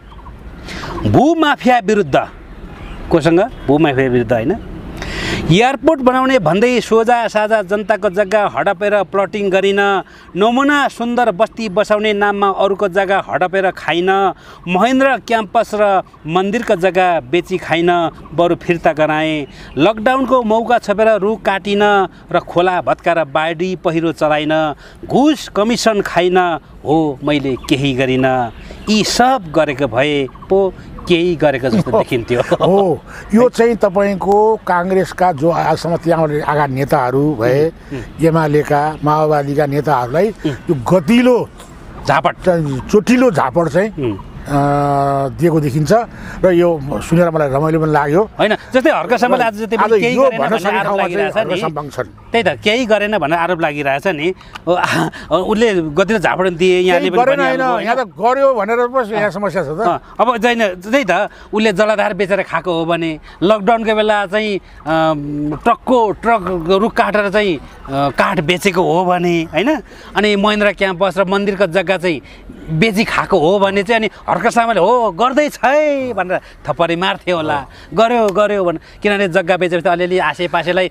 भूमाफिया विरुद्ध कोसँग भूमाफिया विरुद्ध होइन एयरपोर्ट बनाउने भन्दै सोझा साझा जनताको जग्गा हडपेर प्लटिङ गरिन नमुना सुन्दर बस्ती बसाउने नाममा अरूको जग्गा हडपेर खाइन महेन्द्र क्याम्पस र मन्दिरको जग्गा बेची खाइन बरु फिर्ता गराएँ लकडाउनको मौका छपेर रुख काटिन र खोला भत्काएर बाढी पहिरो चलाइन घुस कमिसन खाइन हो मैले केही गरिनँ यी सब गरेको भए पो केही गरेको जस्तो देखिन्थ्यो हो यो चाहिँ तपाईँको काङ्ग्रेसका जो आजसम्म त्यहाँबाट आएका नेताहरू भए एमालेका माओवादीका नेताहरूलाई यो गतिलो झापट चोटिलो झापड चाहिँ दिएको देखिन्छ र यो सुनेर मलाई रमाइलो पनि लाग्यो होइन। जस्तै हर्क शर्माले आज जति पनि केही गरेन भन्ने आरोप लागिरहेछ नि, त्यही त केही गरेन भनेर आरोप लागिरहेछ नि। उसले गतिर झापड दिए, यहाँले पनि होइन, यहाँ त गर्यो भनेर पो यहाँ समस्या छ त। अब जैन त्यही त उसले जलाधार बेचेर खाएको हो भने, लकडाउनको बेला चाहिँ ट्रकको ट्रक रुख काटेर चाहिँ काठ बेचेको हो भने होइन, अनि महेन्द्र क्याम्पस र मन्दिरको जग्गा चाहिँ बेची खाएको हो भने चाहिँ अनि हर्क शर्माले हो गर्दैछ है भनेर थप्पडी मार्थ्यो होला, गर्यो गर्यो भने। किनभने जग्गा बेचेपछि अलिअलि आसेपासेलाई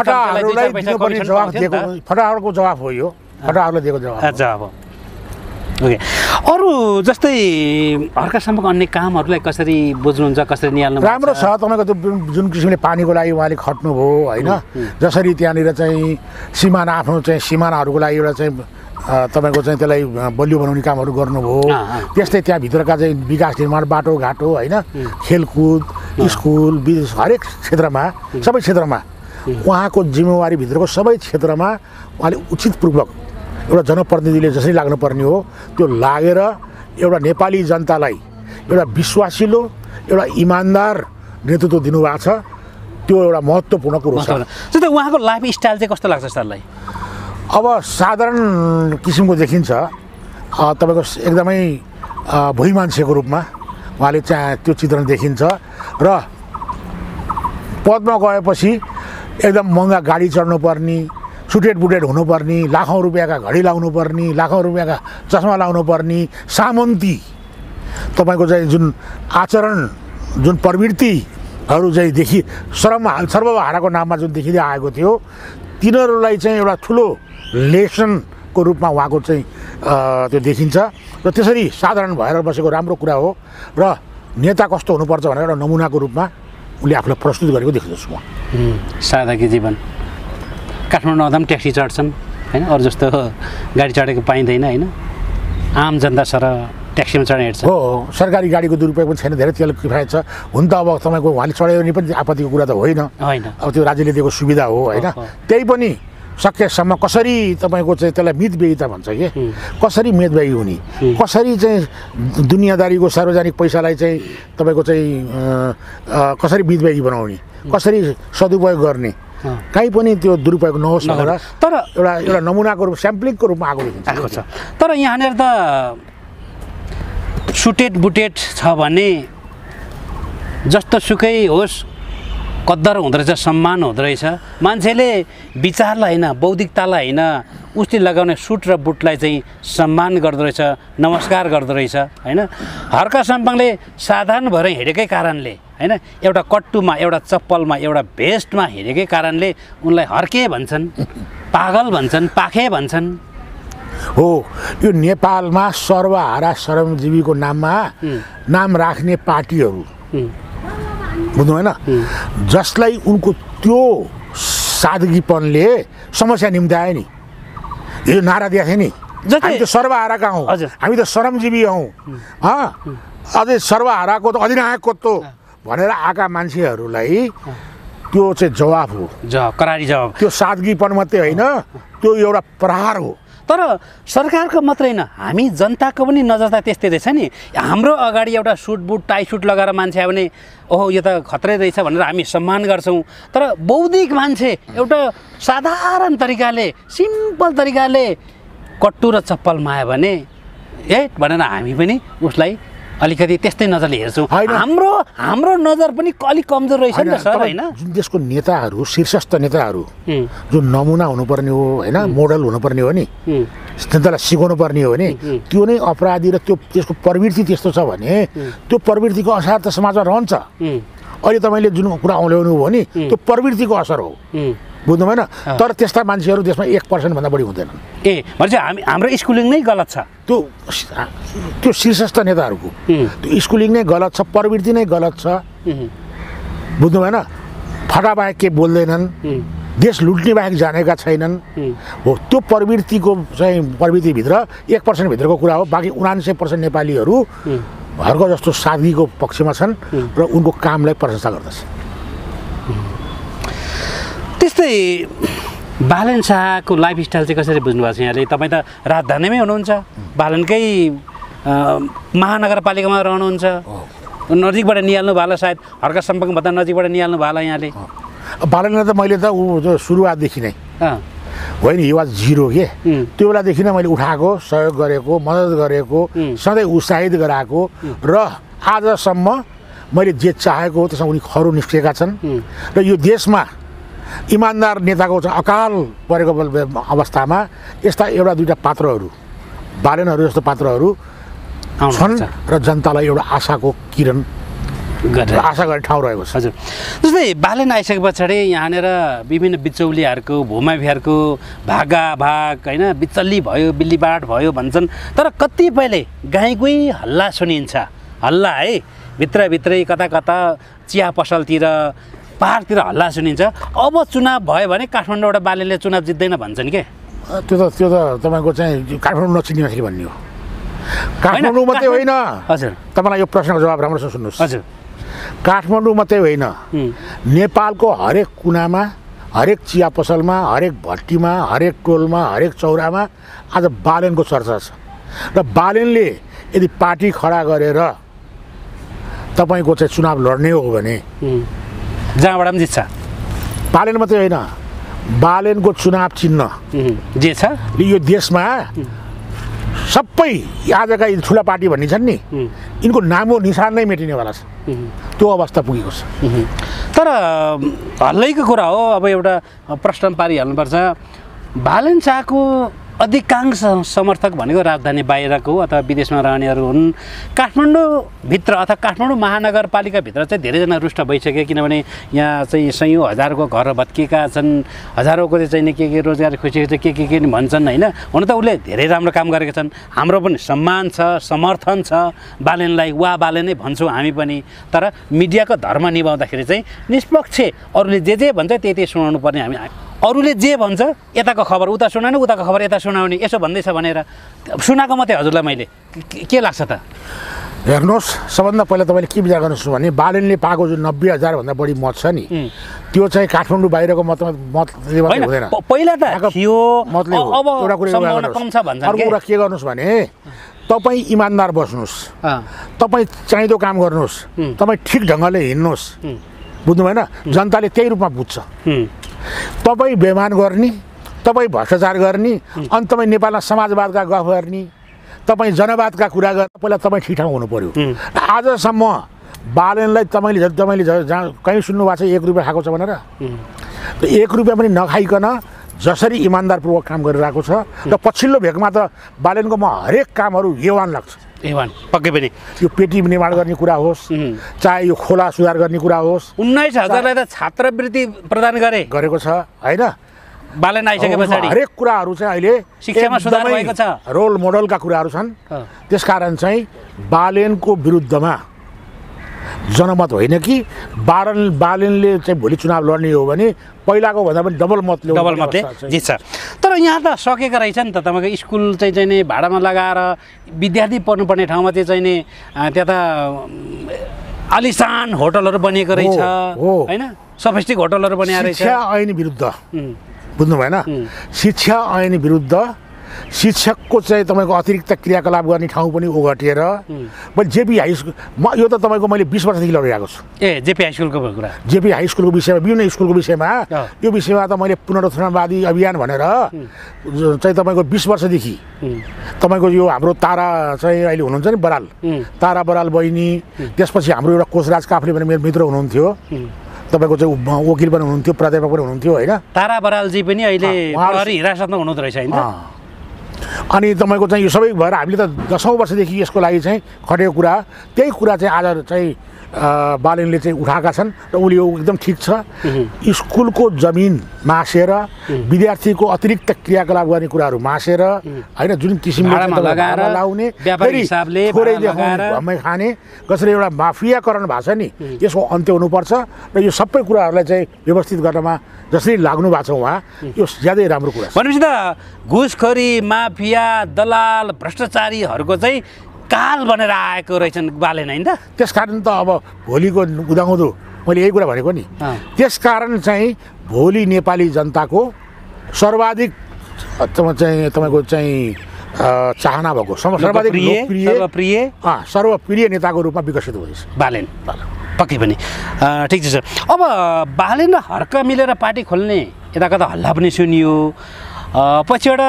फटाहरूको जवाफ हो यो, फटाहरूले दिएको जवाफ। अच्छा, अब ओके। अरू जस्तै हर्क शर्माको अन्य कामहरूलाई कसरी बुझ्नुहुन्छ, कसरी निहाल्नु? राम्रो छ तपाईँको त्यो जुन किसिमले पानीको लागि उहाँले खट्नुभयो होइन, जसरी त्यहाँनिर चाहिँ सिमाना आफ्नो चाहिँ सिमानाहरूको लागि एउटा चाहिँ तपाईँको चाहिँ त्यसलाई बलियो बनाउने कामहरू गर्नुभयो। त्यस्तै त्यहाँभित्रका चाहिँ विकास निर्माण, बाटोघाटो होइन, खेलकुद, स्कुल, विदेश, हरेक क्षेत्रमा, सबै क्षेत्रमा उहाँको जिम्मेवारीभित्रको सबै क्षेत्रमा उहाँले उचितपूर्वक एउटा जनप्रतिनिधिले जसरी लाग्नुपर्ने हो त्यो लागेर एउटा नेपाली जनतालाई एउटा विश्वासिलो, एउटा इमान्दार नेतृत्व दिनुभएको छ। त्यो एउटा महत्त्वपूर्ण कुरो छ। जस्तै उहाँको लाइफ स्टाइल चाहिँ कस्तो लाग्छ सरलाई? अब साधारण किसिमको देखिन्छ, तपाईँको एकदमै भुइँ मान्छेको रूपमा उहाँले चाहिँ त्यो चित्रण देखिन्छ। र पदमा गएपछि एकदम महँगा गाडी चढ्नुपर्ने, सुटेड बुटेड हुनुपर्ने, लाखौँ रुपियाँका घडी लाउनु पर्ने, लाखौँ रुपियाँका चस्मा लाउनु पर्ने, सामन्ती तपाईँको चाहिँ जुन आचरण, जुन प्रवृत्तिहरू चाहिँ देखि सर्व सर्वहाराको नाममा जुन देखिँदै आएको थियो, तिनीहरूलाई चाहिँ एउटा ठुलो लेसनको रूपमा उहाँको चाहिँ त्यो देखिन्छ। र त्यसरी साधारण भएर बसेको राम्रो कुरा हो र नेता कस्तो हुनुपर्छ भनेर एउटा नमुनाको रूपमा उसले आफूलाई प्रस्तुत गरेको देख्दछु म। सादाकी जीवन, काठमाडौँ आउँदा पनि ट्याक्सी चढ्छन् होइन, अरू जस्तो गाडी चढेको पाइँदैन होइन, आम जनता सर ट्याक्सीमा चढ्ने हेर्छ। हो, सरकारी गाडीको दुरुपयोग पनि छैन, धेरै तेल किफायत छ। हुन त अब तपाईँको उहाँले चढायो भने पनि आपत्तिको कुरा त होइन होइन, अब त्यो राज्यले दिएको सुविधा हो होइन। त्यही पनि सकेसम्म कसरी तपाईँको चाहिँ त्यसलाई मितव्ययिता भन्छ कि, कसरी मितव्ययी हुने, कसरी चाहिँ दुनियाँदारीको सार्वजनिक पैसालाई चाहिँ तपाईँको चाहिँ कसरी मितव्ययी बनाउने, कसरी सदुपयोग गर्ने, कहीँ पनि त्यो दुरुपयोग नहोस् भनेर तर एउटा एउटा नमुनाको रूप, स्याम्पलिङको रूपमा आएको देखिन्छ छ। तर यहाँनिर त सुटेड बुटेड छ भने जस्तो सुकै होस्, कद्दर हुँदो रहेछ, सम्मान हुँदो रहेछ। मान्छेले विचारलाई होइन, बौद्धिकतालाई होइन, उसले लगाउने सुट र बुटलाई चाहिँ सम्मान गर्दो रहेछ, नमस्कार गर्दो रहेछ होइन। हर्क शर्माले साधारण भएर हिँडेकै कारणले होइन, एउटा कट्टुमा, एउटा चप्पलमा, एउटा भेस्टमा हिँडेकै कारणले उनलाई हर्के भन्छन्, पागल भन्छन्, पाखे भन्छन्। हो, यो नेपालमा सर्वहारा श्रमजीवीको नाममा नाम राख्ने पार्टीहरू बुझ्नु होइन, जसलाई उनको त्यो सादगीपनले समस्या निम्त्यायो नि। यो नारा दिएको थियो नि, हामी त सर्वहाराका हौँ, हामी त श्रमजीवी हौँ, अझै सर्वहाराको त अधिनायकको त भनेर आएका मान्छेहरूलाई त्यो चाहिँ जवाब हो, करारी जवाब। त्यो सादगीपन मात्रै होइन, त्यो एउटा प्रहार हो। तर सरकारको मात्रै होइन, हामी जनताको पनि नजर त त्यस्तै रहेछ नि। हाम्रो अगाडि एउटा सुट बुट टाई सुट लगाएर मान्छे आयो भने ओहो यो त खत्रै रहेछ भनेर हामी सम्मान गर्छौँ। तर बौद्धिक मान्छे एउटा साधारण तरिकाले, सिम्पल तरिकाले कट्टु र चप्पल मायो भने ए भनेर हामी पनि उसलाई अलिकति त्यस्तै नजरले हेर्छौँ। हाम्रो हाम्रो नजर पनि अलिक कमजोर रहेछ नि त सर होइन। जुन देशको नेताहरू, शीर्षस्थ नेताहरू जुन नमुना हुनुपर्ने हो होइन, मोडल हुनुपर्ने हो नि, जनतालाई सिकाउनु पर्ने हो भने त्यो नै अपराधी र त्यो त्यसको प्रवृत्ति त्यस्तो छ भने त्यो प्रवृत्तिको असर त समाजमा रहन्छ। अहिले तपाईँले जुन कुरा औल्याउनु हो नि त्यो प्रवृत्तिको असर हो, बुझ्नु भएन। तर त्यस्ता मान्छेहरू देशमा एक पर्सेन्टभन्दा बढी हुँदैनन्। ए भनेपछि हामी हाम्रो स्कुलिङ नै गलत छ, त्यो त्यो शीर्षस्थ नेताहरूको त्यो स्कुलिङ नै गलत छ, प्रवृत्ति नै गलत छ, बुझ्नु भएन। फटाबाहेक के बोल्दैनन्, देश लुट्ने बाहेक जानेका छैनन्। हो, त्यो प्रवृत्तिको चाहिँ प्रवृत्तिभित्र एक पर्सेन्टभित्रको कुरा हो। बाँकी उनान्सय पर्सेन्ट नेपालीहरू हर्क जस्तो सादगीको पक्षमा छन् र उनको कामलाई प्रशंसा गर्दछ। त्यस्तै बालन शाहको लाइफस्टाइल चाहिँ कसरी बुझ्नुभएको छ यहाँले? तपाईँ त राजधानीमै हुनुहुन्छ, बालनकै महानगरपालिकामा रहनुहुन्छ, नजिकबाट निहाल्नु भयो होला, सायद हर्का सम्पर्क भत्ता नजिकबाट निहाल्नु भयो होला यहाँले। बालनलाई त मैले त ऊ सुरुवातदेखि नै होइन, हि वाज जिरो के, त्यो बेलादेखि नै मैले उठाएको, सहयोग गरेको, मद्दत गरेको, सधैँ उत्साहित गराएको र आजसम्म मैले जे चाहेको त्यसमा उनी खरो निस्केका छन्। र यो देशमा इमान्दार नेताको अकाल परेको अवस्थामा यस्ता एउटा दुईवटा पात्रहरू, बालेनहरू जस्तो पात्रहरू छन् र जनतालाई एउटा आशाको किरण आशा गर्ने ठाउँ रहेको छ। हजुर, जस्तै बालेन आइसके पछाडि यहाँनिर विभिन्न बिचौलियाहरूको, भूमाफियाहरूको भागाभाग होइन, बिचल्ली भयो, बिल्लीबाट भयो भन्छन्, तर कतिपयले गाईकै हल्ला सुनिन्छ, हल्ला है, भित्रभित्रै कता कता चिया पसलतिर पाहाडतिर हल्ला सुनिन्छ। अब चुनाव भयो भने काठमाडौँबाट बालेनले चुनाव जित्दैन भन्छन् के? त्यो त त्यो त तपाईँको चाहिँ काठमाडौँ नचिन्ने भन्ने हो। काठमाडौँ मात्रै होइन, हजुर तपाईँलाई यो प्रश्नको जवाब राम्रोसँग सुन्नुहोस्। हजुर, काठमाडौँ मात्रै होइन, नेपालको हरेक कुनामा, हरेक चिया पसलमा, हरेक भट्टीमा, हरेक टोलमा, हरेक चौरामा आज बालेनको चर्चा छ। र बालेनले यदि पार्टी खडा गरेर तपाईँको चाहिँ चुनाव लड्ने हो भने जहाँबाट पनि जित्छ। बालेन मात्रै होइन, बालेनको चुनाव चिन्ह जे छ यो देशमा सबै आजका यी ठुला पार्टी भन्ने छन् नि, यिनको नामो निशान नै मेटिनेवाला छ, त्यो अवस्था पुगेको छ। तर हल्लैको कुरा हो, अब एउटा प्रश्न पारिहाल्नुपर्छ, बालेन शाहको अधिकांश समर्थक भनेको राजधानी बाहिरको अथवा विदेशमा रहनेहरू हुन्। काठमाडौँभित्र अथवा काठमाडौँ महानगरपालिकाभित्र चाहिँ धेरैजना रुष्ट भइसके, किनभने यहाँ चाहिँ सयौँ हजारको घर भत्किएका छन्, हजारौँको चाहिँ के के रोजगार खोजिएको छ, के के के भन्छन् होइन। हुन त उसले धेरै राम्रो काम गरेका छन्, हाम्रो पनि सम्मान छ, समर्थन छ बालेनलाई, वा बालेनै भन्छौँ हामी पनि। तर मिडियाको धर्म निभाउँदाखेरि चाहिँ निष्पक्ष अरूले जे जे भन्छ त्यही त्यही सुनाउनु पर्ने। हामी अरूले जे भन्छ यताको खबर उता सुनाउनु, उताको खबर यता सुनाउने, यसो भन्दैछ भनेर सुनाएको मात्रै हजुरलाई मैले के लाग्छ त? हेर्नुहोस्, सबभन्दा पहिला तपाईँले के विचार गर्नुहोस् भने बालेनले पाएको जुन नब्बे हजारभन्दा बढी मत छ नि, त्यो चाहिँ काठमाडौँ बाहिरको मत मतले मात्रै हुँदैन। पहिला त थियो, मतले हो। एउटा कुरा कम छ भन्छ। अर्को कुरा के गर्नुहोस् भने तपाईँ इमान्दार बस्नुहोस्, तपाईँ चाहिँदो काम गर्नुहोस्, तपाईँ ठिक ढङ्गले हिँड्नुहोस्, बुझ्नु भएन? जनताले त्यही रूपमा बुझ्छ। तपाईँ बेमान गर्ने, तपाईँ भ्रष्टाचार गर्ने, अनि तपाईँ नेपालमा समाजवादका गफ गर्ने, तपाईँ जनवादका कुरा गर्ने, पहिला तपाईँ ठिक ठाउँ हुनु पर्यो। आजसम्म बालेनलाई तपाईँले तपाईँले जहाँ कहीँ सुन्नुभएको छ एक रुपियाँ खाएको छ भनेर? एक रुपियाँ पनि नखाइकन जसरी इमान्दारपूर्वक काम गरिरहेको छ। र पछिल्लो भेगमा त बालेनको म हरेक कामहरू एवान लाग्छ। एवान पक्कै पनि, यो पेटी निर्माण गर्ने कुरा होस्, चाहे यो खोला सुधार गर्ने कुरा होस्, उन्नाइस हजारलाई त छात्रवृत्ति प्रदान गरे गरेको छ होइन। बालेन आइसके पछाडि हरेक कुराहरू चाहिँ अहिले शिक्षामा सुधार भएको छ, रोल मोडलका कुराहरू छन्। त्यसकारण चाहिँ बालेनको विरुद्धमा जनमत होइन कि बालन बालेनले चाहिँ भोलि चुनाव लड्ने हो भने पहिलाको भन्दा पनि डबल मतले डबल मतले जित्छ। तर यहाँ त सकेको रहेछ नि त, तपाईँको स्कुल चाहिँ चाहिँ नि भाडामा लगाएर विद्यार्थी पढ्नुपर्ने ठाउँमा चाहिँ चाहिँ नि त्यहाँ त आलिसान होटलहरू बनिएको रहेछ होइन, सफिस्टिक होटलहरू बनाएर रहेछ। शिक्षा ऐन विरुद्ध, बुझ्नु भएन? शिक्षा ऐन विरुद्ध शिक्षकको चाहिँ तपाईँको अतिरिक्त क्रियाकलाप गर्ने ठाउँ पनि ओगटेर मैले जेपी हाई स्कुल, म यो त तपाईँको मैले बिस वर्षदेखि लडिरहेको छु। ए जेपी हाई स्कुलको कुरा, जेपी हाई स्कुलको विषयमा, विभिन्न स्कुलको विषयमा, यो विषयमा त मैले पुनरुत्थानवादी अभियान भनेर चाहिँ तपाईँको बिस वर्षदेखि तपाईँको यो हाम्रो तारा चाहिँ अहिले हुनुहुन्छ नि बराल, तारा बराल बहिनी, त्यसपछि हाम्रो एउटा कोचराज काफ्ले भने मेरो मित्र हुनुहुन्थ्यो, तपाईँको चाहिँ वकिल पनि हुनुहुन्थ्यो, प्राध्यापक पनि हुनुहुन्थ्यो होइन। तारा बरालजी पनि अहिले प्रहरी हिरासतमा हुनुहुँदो रहेछ होइन। अनि तपाईँको चाहिँ यो सबै भएर हामीले त दसौँ वर्षदेखि यसको लागि चाहिँ खटेको कुरा, त्यही कुरा चाहिँ आज चाहिँ बालेनले चाहिँ उठाएका छन् र उसले यो एकदम ठिक छ। स्कुलको जमिन मासेर विद्यार्थीको अतिरिक्त क्रियाकलाप गर्ने कुराहरू मासेर होइन, जुन किसिमले लाउने थोरै देखाउने भम्मै खाने कसरी एउटा माफियाकरण भएको छ नि, यसको अन्त्य हुनुपर्छ। र यो सबै कुराहरूलाई चाहिँ व्यवस्थित गर्नमा जसरी लाग्नु भएको छ उहाँ, यो ज्यादै राम्रो कुरा छ। भनेपछि त घुसखोरी, माफिया, दलाल, भ्रष्टाचारीहरूको चाहिँ काल बनेर आएको रहेछन् बालेन होइन त। त्यसकारण त अब भोलिको उदाउँदो मैले यही कुरा भनेको नि, त्यसकारण चाहिँ भोलि नेपाली जनताको सर्वाधिक चाहिँ तपाईँको चाहिँ चाहना भएको सर्वाधिक लोकप्रिय सर्वप्रिय अँ सर्वप्रिय नेताको रूपमा विकसित भएछ बालेन पक्कै पनि ठिक छ सर। अब बालेन र हर्क मिलेर पार्टी खोल्ने यता कता हल्ला पनि सुनियो, पछिबाट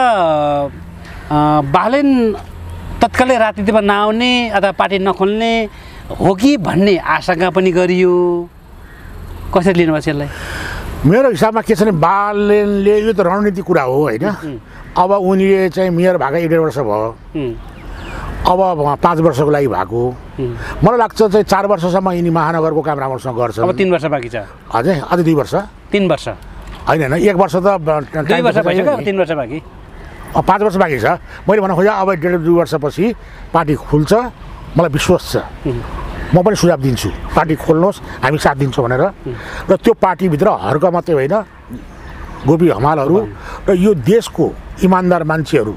बालेन तत्कालै राजनीतिमा नआउने अथवा पार्टी नखोल्ने हो कि भन्ने आशंका पनि गरियो, कसरी लिनुभएको छ यसलाई? मेरो हिसाबमा के छ भने बालेनले यो त रणनीति कुरा हो होइन। अब उनीले चाहिँ मेयर भएको एक डेढ वर्ष भयो, अब पाँच वर्षको लागि भएको, मलाई लाग्छ चाहिँ चार वर्षसम्म यिनी महानगरको काम राम्रोसँग गर्छ। अब तिन वर्ष बाँकी छ अझै अझै दुई वर्ष तिन वर्ष होइन होइन एक वर्ष त दुई वर्ष भइसक्यो, अब तिन वर्ष बाँकी, पाँच वर्ष बाँकी छ। मैले भन्न खोजेँ अब डेढ दुई वर्षपछि पार्टी खुल्छ, मलाई विश्वास छ। म पनि सुझाव दिन्छु पार्टी खोल्नुहोस्, हामी साथ दिन्छौँ भनेर। र त्यो पार्टीभित्र हर्क मात्रै होइन, गोपी हमालहरू र यो देशको इमान्दार मान्छेहरू,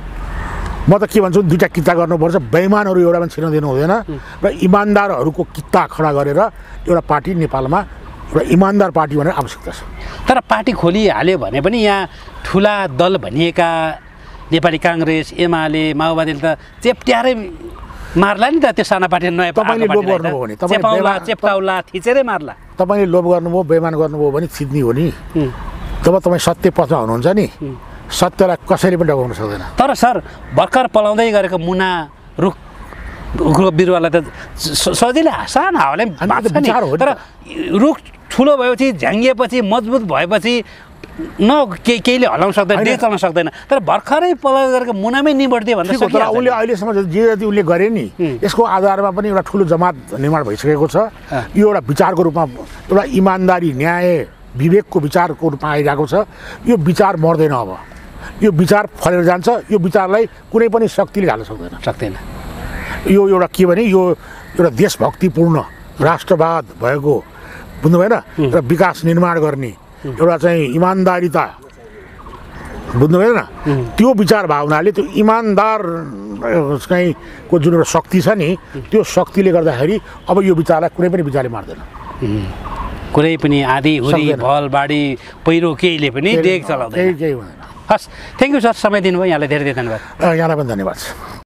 म त के भन्छु दुईवटा किता गर्नुपर्छ, बेइमानहरू एउटा पनि छिर्न दिनु हुँदैन र इमान्दारहरूको किता खडा गरेर एउटा पार्टी नेपालमा एउटा इमान्दार पार्टी भनेर आवश्यकता छ। तर पार्टी खोलिहाल्यो भने पनि यहाँ ठुला दल भनिएका नेपाली काङ्ग्रेस, एमाले, माओवादीले त चेप्ट्याएरै मार्ला नि त त्यो साना पार्टी नयाँ तपाईँले लोभ गर्नुभयो भने चेपाउला चेप्टाउला थिचेरै मार्ला। तपाईँले लोभ गर्नुभयो, बेइमान गर्नुभयो भने थिच्ने हो नि। जब तपाईँ सत्य पथमा हुनुहुन्छ नि, सत्यलाई कसैले पनि डगाउन सक्दैन। तर सर भर्खर पलाउँदै गरेको मुना रुख रुख बिरुवालाई त सजिलै सानो हावाले बाँच्छ नि, तर रुख ठुलो भएपछि झ्याङ्गिएपछि मजबुत भएपछि न केही केहीले हल्लाउन सक्दैन, देश चलाउन सक्दैन। तर भर्खरै पलाउ गरेको मुनामै निबड्दियो भन्दा तर उसले अहिलेसम्म जे जति उसले गरे नि यसको आधारमा पनि एउटा ठुलो जमात निर्माण भइसकेको छ। यो एउटा विचारको रूपमा एउटा इमान्दारी, न्याय, विवेकको विचारको रूपमा आइरहेको छ। यो विचार मर्दैन, अब यो विचार फलेर जान्छ। यो विचारलाई कुनै पनि शक्तिले ढाल्न सक्दैन सक्दैन यो एउटा के भने यो एउटा देशभक्तिपूर्ण राष्ट्रवाद भएको बुझ्नु भएन र विकास निर्माण गर्ने एउटा चाहिँ इमान्दारिता बुझ्नु भएन, त्यो विचार भावनाले त्यो इमान्दार चाहिँ को जुन एउटा शक्ति छ नि, त्यो शक्तिले गर्दाखेरि अब यो विचारलाई कुनै पनि विचारले मार्दैन। कुनै पनि आधी हुरी भल बाढी पहिरो केहीले पनि देख चलाउँदैन। केही केही हुँदैन। हस्, थ्याङ्क यू सर, समय दिनुभयो, यहाँलाई धेरै धेरै धन्यवाद। यहाँलाई पनि धन्यवाद।